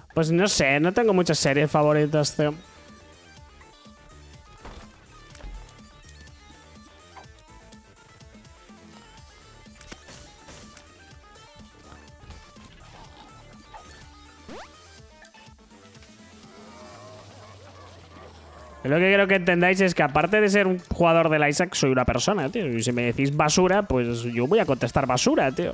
Pues no sé, no tengo muchas series favoritas, tío. Lo que quiero que entendáis es que aparte de ser un jugador del Isaac, soy una persona, tío. Y si me decís basura, pues yo voy a contestar basura, tío.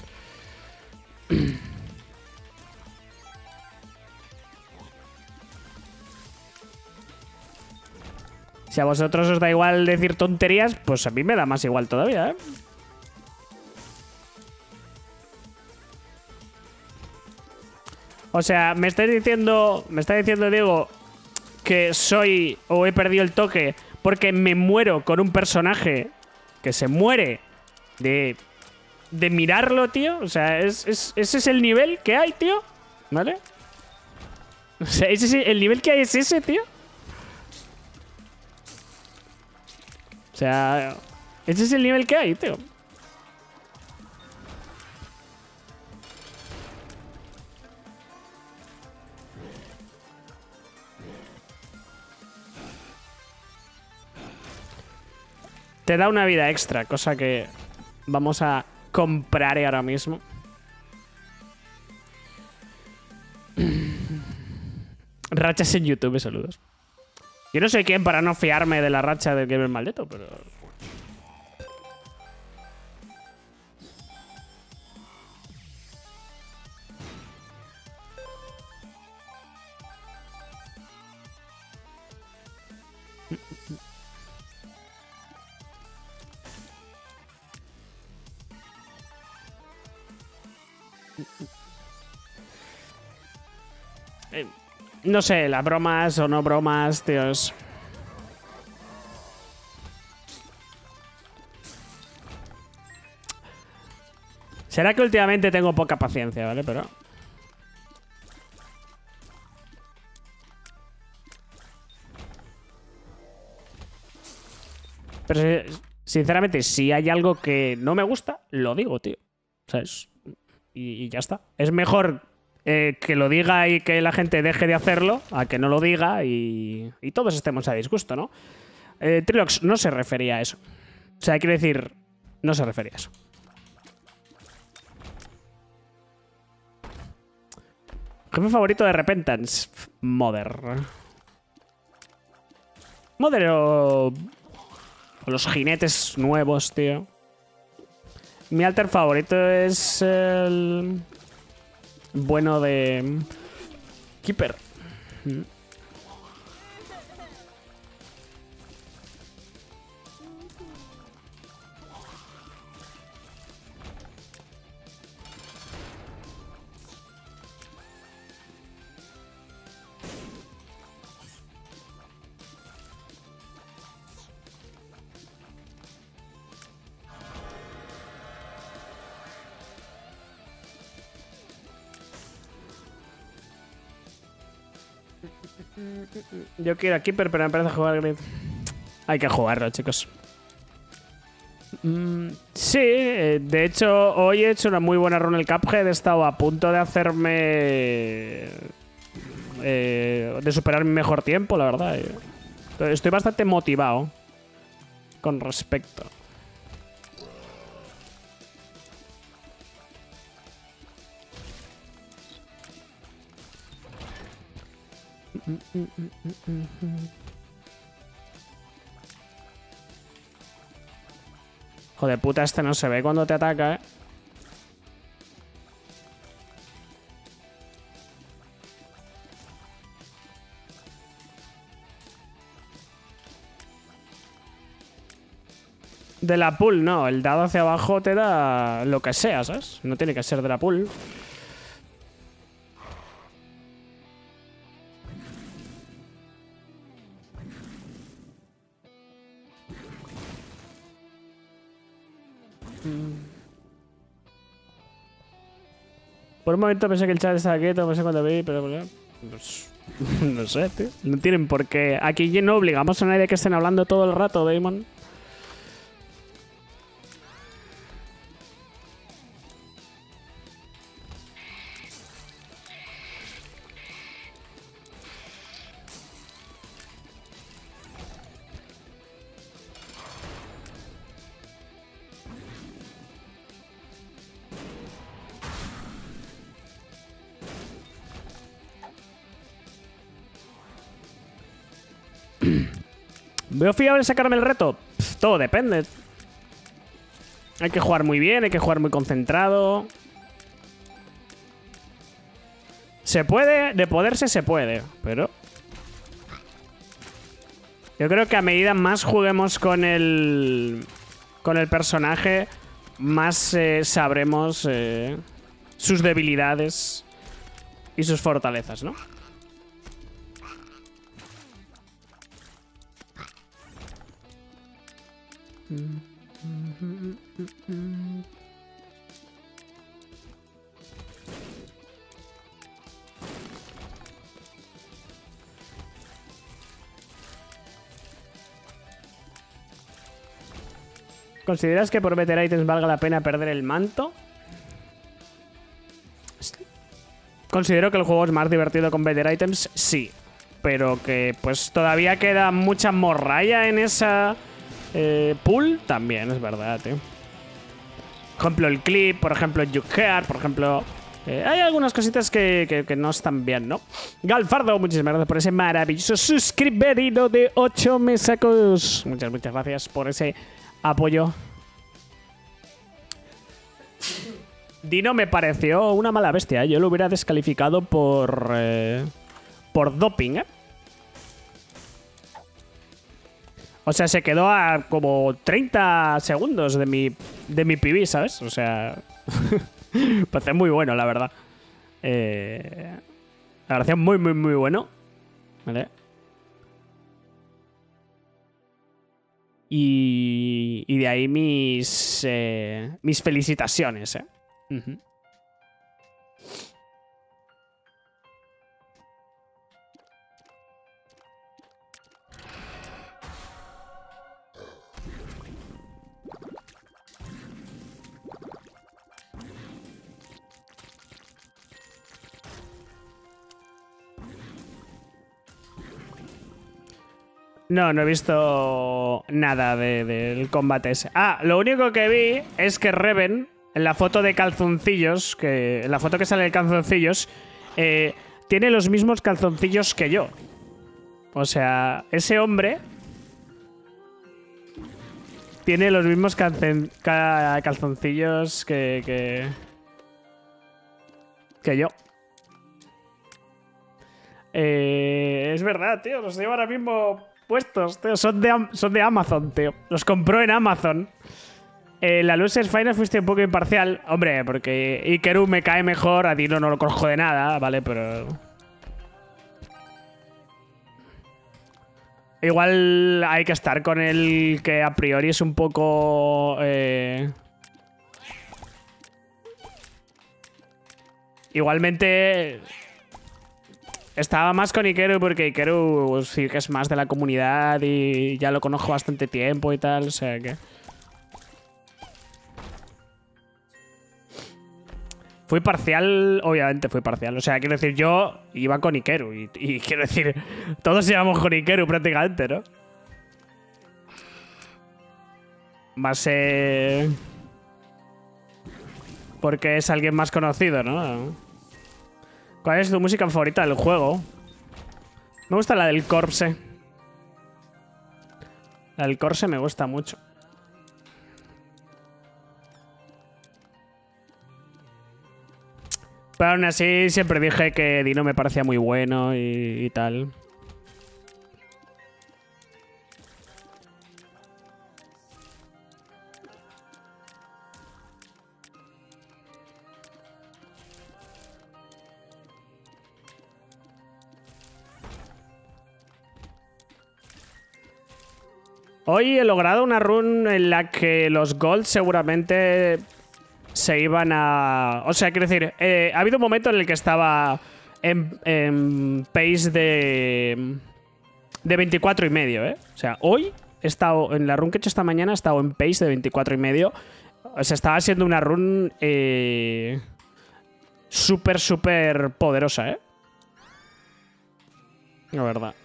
Si a vosotros os da igual decir tonterías, pues a mí me da más igual todavía, ¿eh? O sea, me está diciendo, Diego, que soy o he perdido el toque porque me muero con un personaje que se muere de mirarlo, tío. O sea, ese es el nivel que hay, tío. ¿Vale? O sea, el nivel que hay es ese, tío. O sea, ese es el nivel que hay, tío. Te da una vida extra, cosa que vamos a comprar ahora mismo. Rachas en YouTube, saludos. Yo no sé quién para no fiarme de la racha del Gamer Maldito, pero... no sé, las bromas o no bromas, tíos. Será que últimamente tengo poca paciencia, ¿vale? Pero sinceramente, si hay algo que no me gusta, lo digo, tío. ¿Sabes? Y ya está. Es mejor que lo diga y que la gente deje de hacerlo a que no lo diga y todos estemos a disgusto, ¿no? Trilox no se refería a eso. O sea, quiero decir, no se refería a eso. Jefe favorito de Repentance. Mother. Mother o los jinetes nuevos, tío. Mi alter favorito es el bueno de Keeper. Yo quiero a Keeper, pero me parece jugar Grid. Hay que jugarlo, chicos. Sí, de hecho, hoy he hecho una muy buena run el Cuphead. He estado a punto de hacerme... de superar mi mejor tiempo, la verdad. Estoy bastante motivado con respecto. Joder puta, este no se ve cuando te ataca, ¿eh? De la pool, no. El dado hacia abajo te da lo que sea, ¿sabes? No tiene que ser de la pool. Por un momento pensé que el chat estaba quieto, no sé cuándo vi, pero... Pues, no sé, tío. No tienen por qué... Aquí no obligamos a nadie que estén hablando todo el rato, Damon. ¿Veo fiable sacarme el reto? Pff, todo depende. Hay que jugar muy bien, hay que jugar muy concentrado. Se puede, de poderse se puede, pero... Yo creo que a medida más juguemos con el personaje, más sabremos sus debilidades y sus fortalezas, ¿no? ¿Consideras que por Better Items valga la pena perder el manto? Considero que el juego es más divertido con Better Items, sí. Pero que pues todavía queda mucha morralla en esa pool, también es verdad, tío. Por ejemplo, el clip, por ejemplo, el You Care, por ejemplo... hay algunas cositas que no están bien, ¿no? Galfardo, muchísimas gracias por ese maravilloso suscriberino de 8 mesacos. Muchas gracias por ese apoyo. Dino me pareció una mala bestia, ¿eh? Yo lo hubiera descalificado por doping, ¿eh? O sea, se quedó a como 30 segundos de mi PB, ¿sabes? O sea... parece muy bueno, la verdad. Me pareció muy bueno. ¿Vale? Y de ahí mis felicitaciones, ¿eh? Uh-huh. No, no he visto nada del combate ese. Ah, lo único que vi es que Reven, en la foto de calzoncillos, en la foto que sale de calzoncillos, tiene los mismos calzoncillos que yo. O sea, ese hombre tiene los mismos calzoncillos que yo. Es verdad, tío, los llevo ahora mismo puestos, tío. Son de Amazon, tío. Los compró en Amazon. La Losers Final fuiste un poco imparcial. Hombre, porque Ikeru me cae mejor. A Dino no lo conozco de nada, ¿vale? Pero... igual hay que estar con el que a priori es un poco... Igualmente... estaba más con Ikeru porque Ikeru sí que es más de la comunidad y ya lo conozco bastante tiempo y tal, o sea que... Fui parcial, obviamente fui parcial. O sea, quiero decir, yo iba con Ikeru y quiero decir, todos íbamos con Ikeru prácticamente, ¿no? Más porque es alguien más conocido, ¿no? ¿Cuál es tu música favorita del juego? Me gusta la del Corpse. La del Corpse me gusta mucho. Pero aún así siempre dije que Dino me parecía muy bueno y tal. Hoy he logrado una run en la que los golds seguramente se iban a... O sea, quiero decir, ha habido un momento en el que estaba en pace de 24 y medio, ¿eh? O sea, hoy he estado, en la run que he hecho esta mañana, he estado en pace de 24 y medio. O sea, estaba siendo una run súper poderosa, ¿eh? La verdad.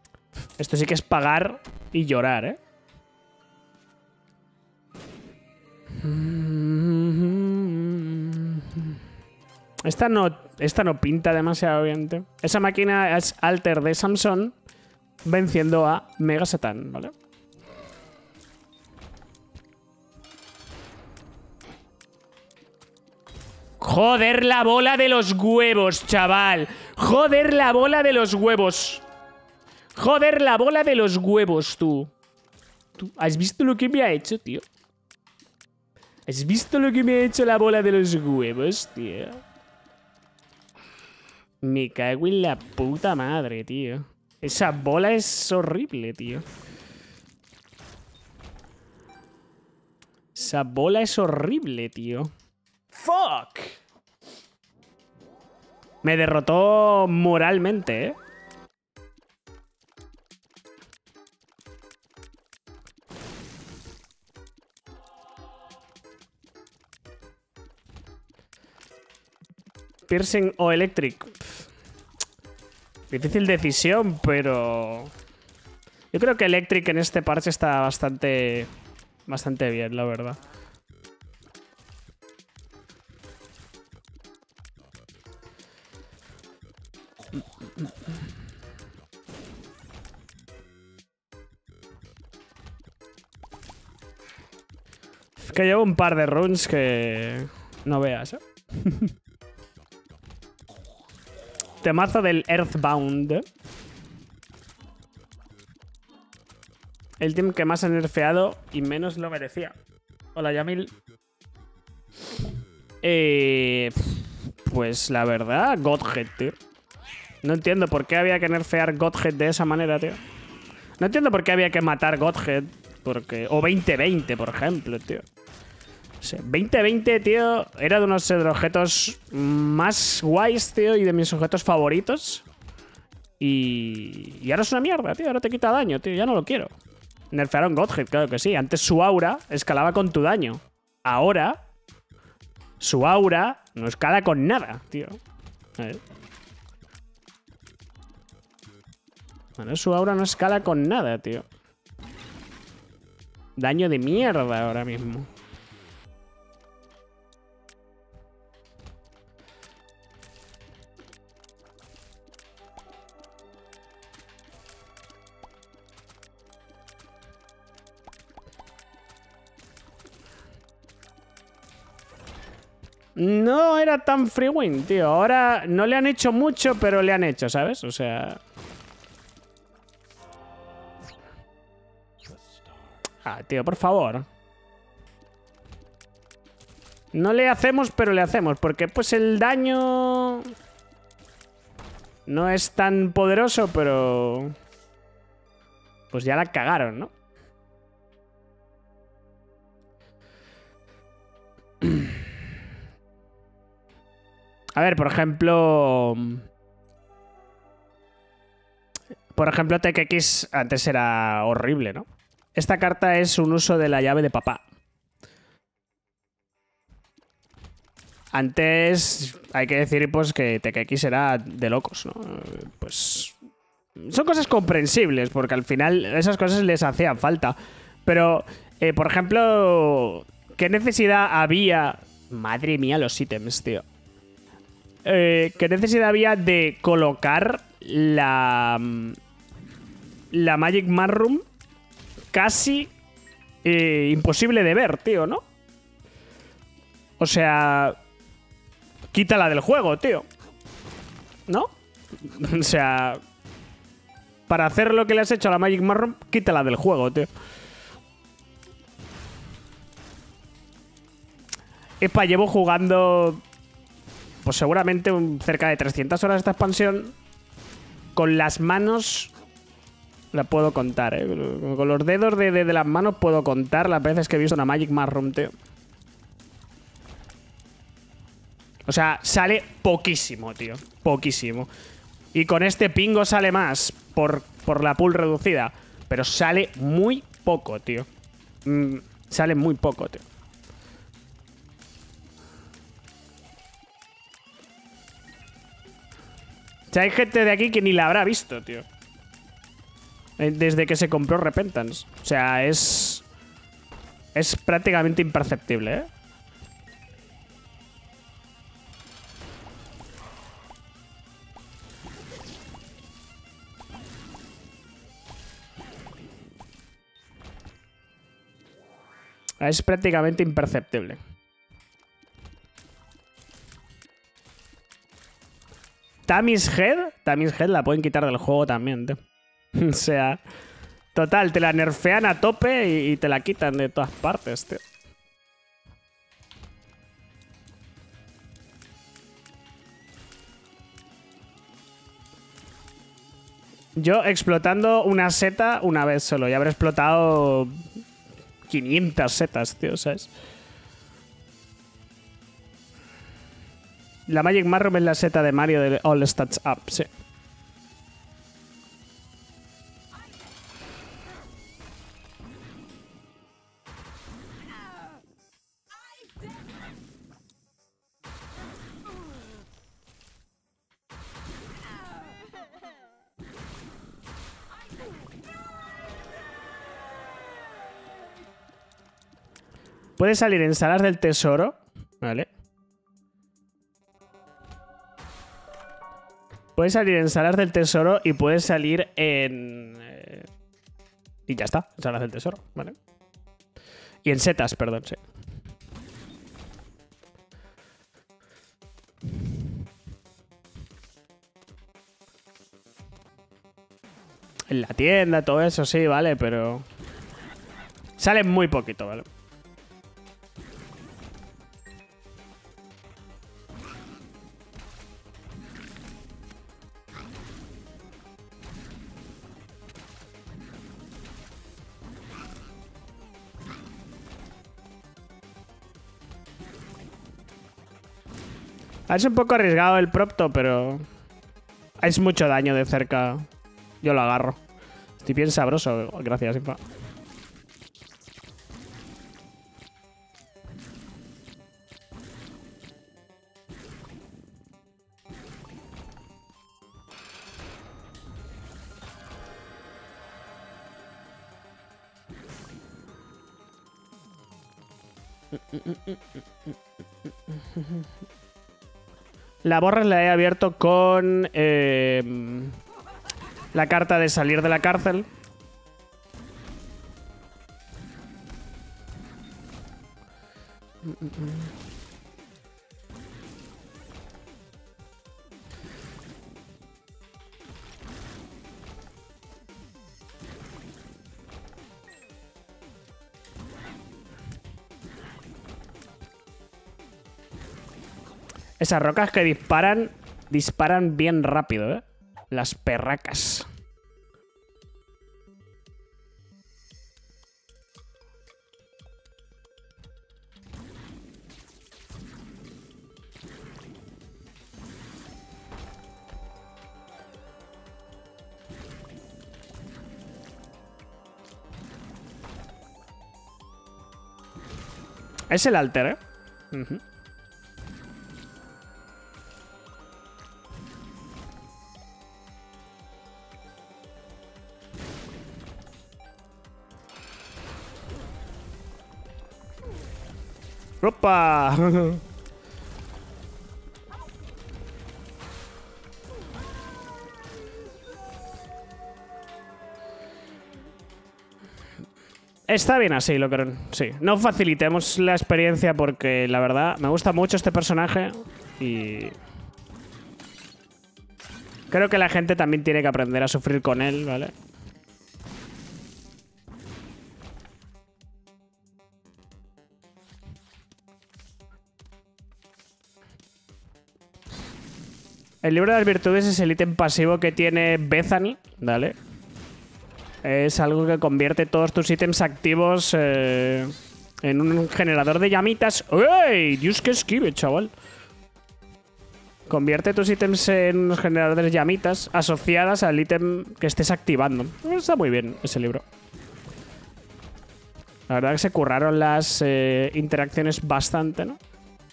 Esto sí que es pagar y llorar, ¿eh? Esta no pinta demasiado bien, tío. Esa máquina es Alter de Samsung venciendo a Mega Satan, ¿vale? Joder la bola de los huevos, chaval. Joder la bola de los huevos. Joder la bola de los huevos, tú. ¿Tú has visto lo que me ha hecho, tío? ¿Has visto lo que me ha hecho la bola de los huevos, tío? Me cago en la puta madre, tío. Esa bola es horrible, tío. Esa bola es horrible, tío. ¡Fuck! Me derrotó moralmente, ¿eh? Piercing o Electric. Pff. Difícil decisión, pero... Yo creo que Electric en este parche está bastante bien, la verdad. Es que llevo un par de runs que... No veas, ¿eh? Temazo del Earthbound. El team que más ha nerfeado y menos lo merecía. Hola, Yamil. Pues la verdad, Godhead, tío. No entiendo por qué había que nerfear Godhead de esa manera, tío. No entiendo por qué había que matar Godhead. Porque... O 2020, por ejemplo, tío. O sea, 2020, tío, era de unos objetos más guays, tío, y de mis objetos favoritos. Y ahora es una mierda, tío. Ahora te quita daño, tío. Ya no lo quiero. Nerfearon Godhead, claro que sí. Antes su aura escalaba con tu daño. Ahora, su aura no escala con nada, tío. A ver. Bueno, su aura no escala con nada, tío. Daño de mierda ahora mismo. No era tan free win, tío. Ahora no le han hecho mucho, pero le han hecho, ¿sabes? O sea... Ah, tío, por favor. No le hacemos, pero le hacemos. Porque pues el daño... No es tan poderoso, pero... Pues ya la cagaron, ¿no? A ver, por ejemplo... Por ejemplo, TKX antes era horrible, ¿no? Esta carta es un uso de la llave de papá. Antes hay que decir pues que TKX era de locos, ¿no? Pues... Son cosas comprensibles, porque al final esas cosas les hacían falta. Pero, por ejemplo, ¿qué necesidad había... Madre mía, los ítems, tío. ¿Qué necesidad había de colocar la Magic Mushroom casi imposible de ver, tío, ¿no? O sea, quítala del juego, tío. ¿No? O sea, para hacer lo que le has hecho a la Magic Mushroom, quítala del juego, tío. Epa, llevo jugando... Pues seguramente cerca de 300 horas esta expansión. Con las manos... La puedo contar, ¿eh? Con los dedos de las manos puedo contar las veces que he visto una Magic Mushroom, tío. O sea, sale poquísimo, tío. Poquísimo. Y con este pingo sale más por la pool reducida. Pero sale muy poco, tío. Sale muy poco, tío. O sea, hay gente de aquí que ni la habrá visto, tío. Desde que se compró Repentance. O sea, es prácticamente imperceptible, ¿eh? Es prácticamente imperceptible. Tammy's Head la pueden quitar del juego también, tío. O sea, total, te la nerfean a tope y te la quitan de todas partes, tío. Yo explotando una seta una vez solo. Y habré explotado 500 setas, tío, ¿sabes? La Magic Mushroom es la seta de Mario de All Stats Up, sí. Puedes salir en salas del tesoro, ¿vale? Puedes salir en salas del tesoro y puedes salir en... y ya está, en salas del tesoro, ¿vale? Y en setas, perdón, sí. En la tienda, todo eso, sí, vale, pero... sale muy poquito, ¿vale? Es un poco arriesgado el propto, pero... es mucho daño de cerca. Yo lo agarro. Estoy bien sabroso. Gracias, Infa. La borras la he abierto con la carta de salir de la cárcel. Esas rocas que disparan bien rápido, ¿eh? Las perracas. Es el alter, ¿eh? Uh-huh. ¡Opa! Está bien así, Locron. Sí. No facilitemos la experiencia porque, la verdad, me gusta mucho este personaje y... creo que la gente también tiene que aprender a sufrir con él, ¿vale? El libro de las virtudes es el ítem pasivo que tiene Bethany, ¿vale? Es algo que convierte todos tus ítems activos en un generador de llamitas. ¡Ey! Dios, que esquive, chaval. Convierte tus ítems en unos generadores de llamitas asociadas al ítem que estés activando. Está muy bien ese libro. La verdad que se curraron las interacciones bastante, ¿no?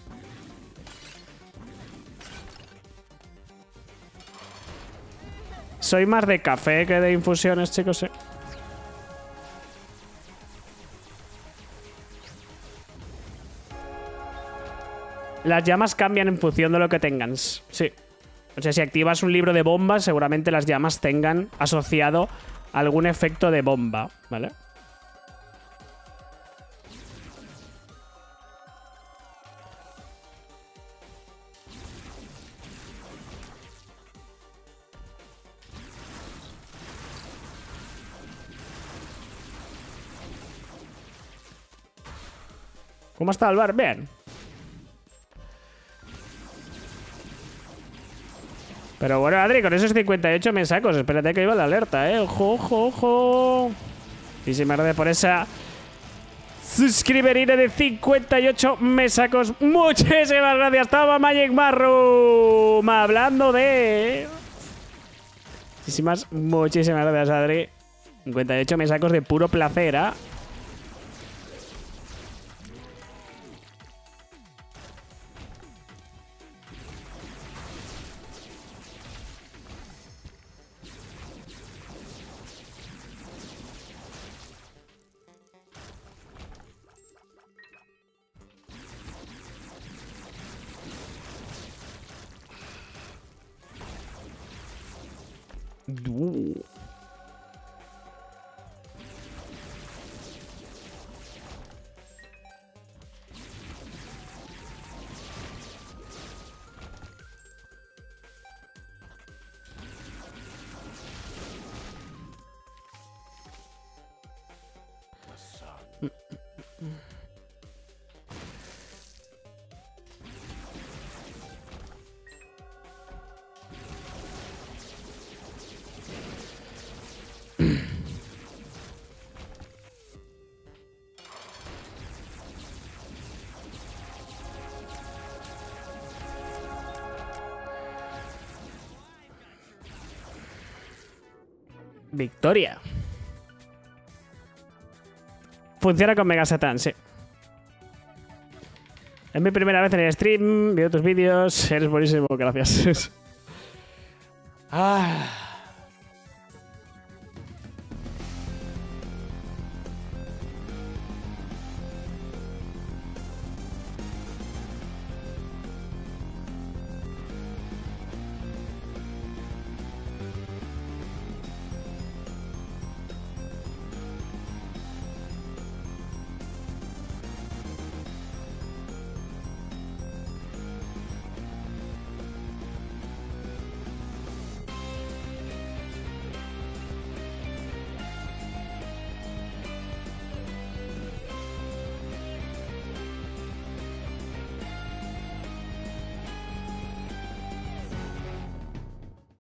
Soy más de café que de infusiones, chicos, sí. Las llamas cambian en función de lo que tengas. Sí. O sea, si activas un libro de bombas, seguramente las llamas tengan asociado algún efecto de bomba, ¿vale? ¿Cómo está el bar? Bien. Pero bueno, Adri, con esos 58 me sacos. Espérate que iba la alerta, ¿eh? Ojo, ojo, ojo. Y si me arde por esa suscriberina de 58 mesacos. Muchísimas gracias. Toma, Magic Mushroom. Hablando de... Muchísimas gracias, Adri. 58 mesacos de puro placer, ¿eh? Victoria. Funciona con Mega Satan, sí. Es mi primera vez en el stream. Veo tus vídeos. Eres buenísimo, gracias.